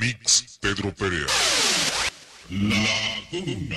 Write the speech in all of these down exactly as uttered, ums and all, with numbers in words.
Mix Pedro Perea. La Duna.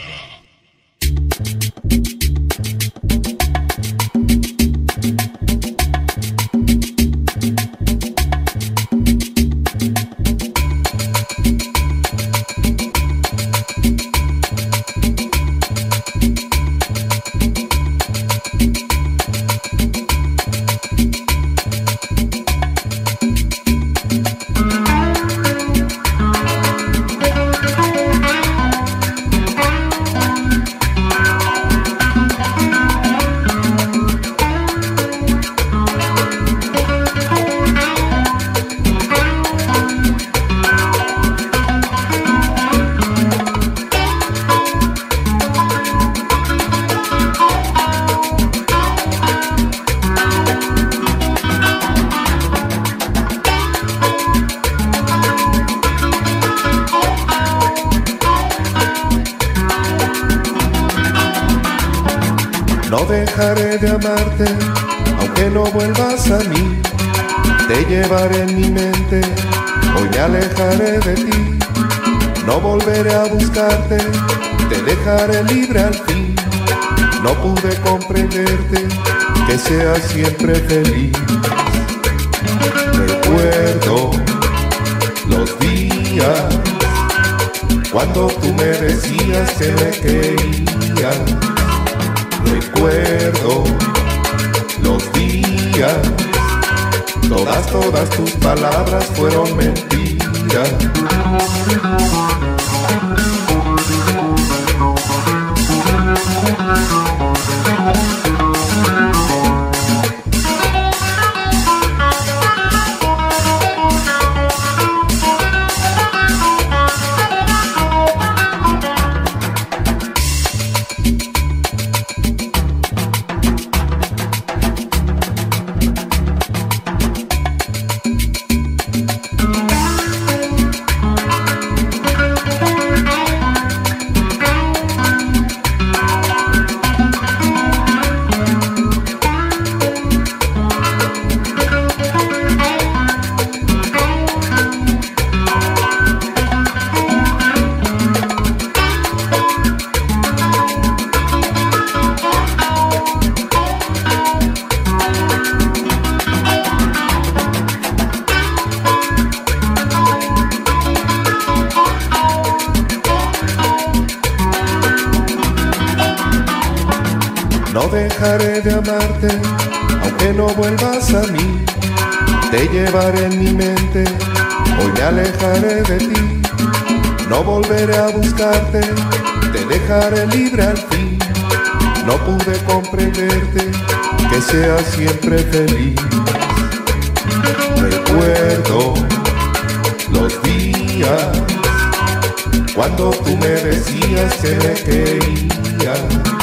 No dejaré de amarte, aunque no vuelvas a mí. Te llevaré en mi mente, hoy me alejaré de ti. No volveré a buscarte, te dejaré libre al fin. No pude comprenderte, que seas siempre feliz. Recuerdo los días cuando tú me decías que me querías. Recuerdo los días, todas, todas tus palabras fueron mentiras. No dejaré de amarte, aunque no vuelvas a mí. Te llevaré en mi mente, hoy me alejaré de ti. No volveré a buscarte, te dejaré libre al fin. No pude comprenderte, que seas siempre feliz. Recuerdo los días cuando tú me decías que me querías.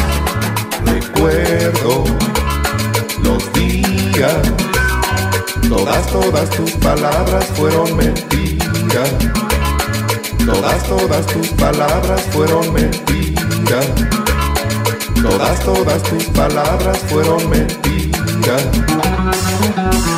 Recuerdo los días, todas, todas tus palabras fueron mentiras. Todas, todas tus palabras fueron mentiras. Todas, todas tus palabras fueron mentiras.